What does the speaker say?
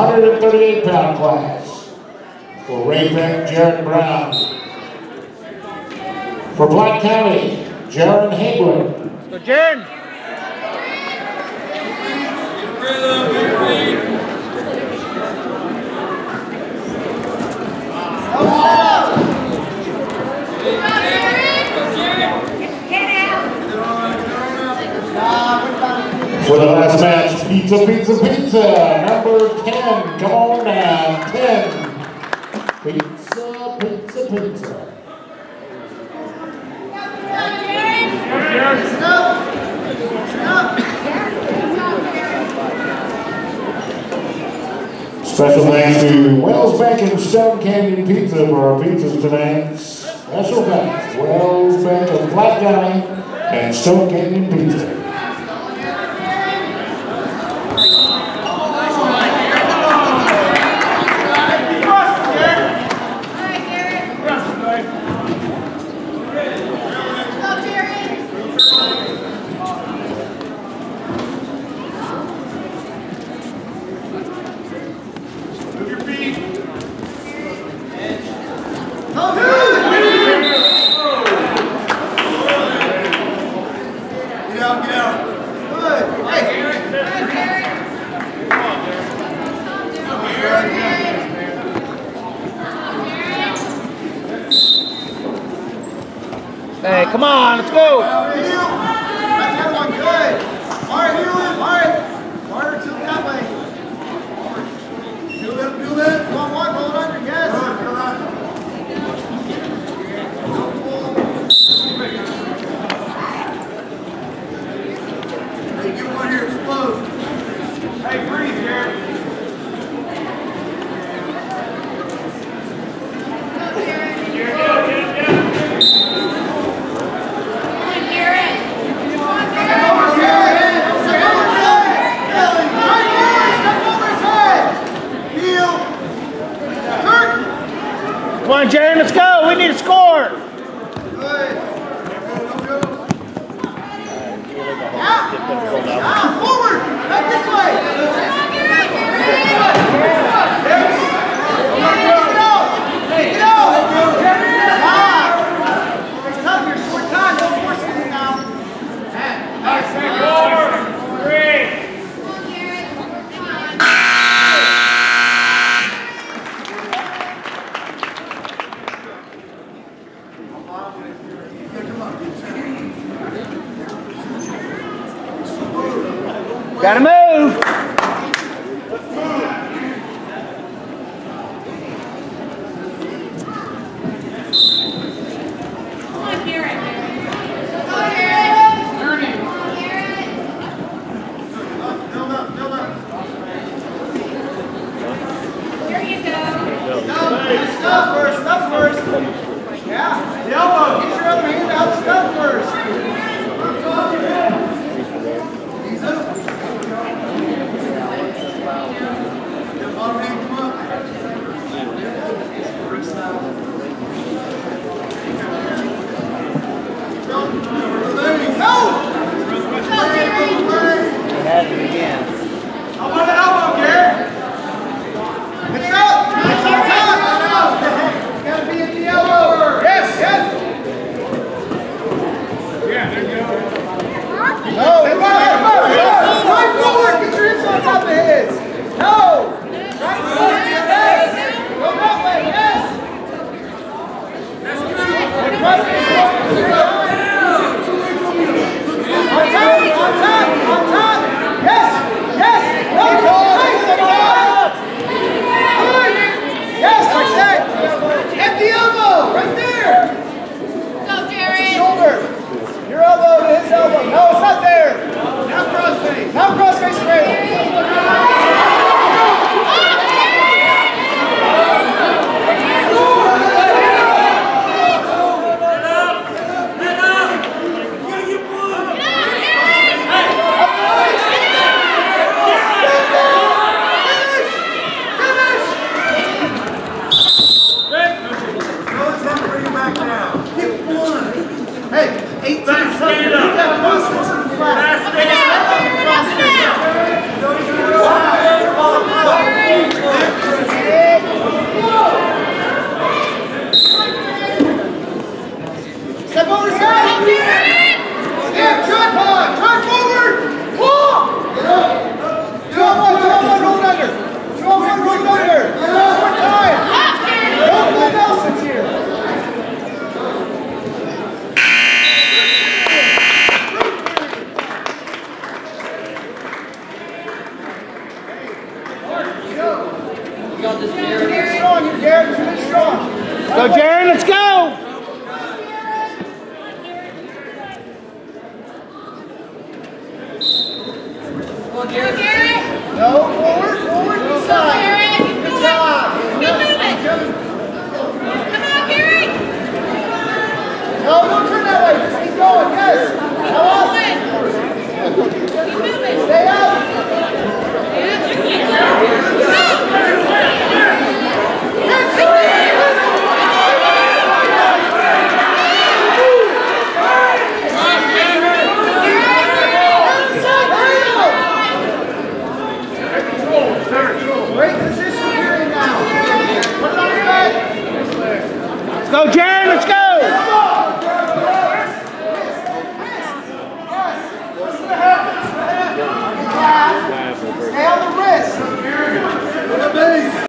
138-pound class. For Ray-Bec, Jared Brown. For Black County, Jaron Hagewood. Go, Jaron! For the last match, Pizza, Pizza, Pizza, number 10. Come on down, 10. Pizza, Pizza, Pizza. Special thanks to Wells Bank and Stone Canyon Pizza for our pizzas tonight. Special thanks, Wells Bank of Black County and Stone Canyon Pizza. Hey, come on, let's go! That one good. Mark, Mark, to that way. Feel that. Come on, Mark, hold under, yes. Hey, get one here, explode. Hey, breathe, Jared. Come on, Jaron, let's go. We need to score. Forward. Back this way. Get out. It's tough. You're short time. Don't force anything now. Gotta move. Stuff first. Yeah. The elbow. Get your other hand out. Stuff first. Had it again. How about the elbow, Garrett? It's up! It's on top! It's gotta be at the elbow! Yes! Yeah, Strong, you Jared. Finish strong. Go, Jared, let's go! No, forward, inside. Good job. Keep moving. Come on, Gary. No, don't turn that way. Just keep going. Yes. Come on. Keep moving. Stay out. Great position here now. Put it on your back. Let's go, Jared, let's go!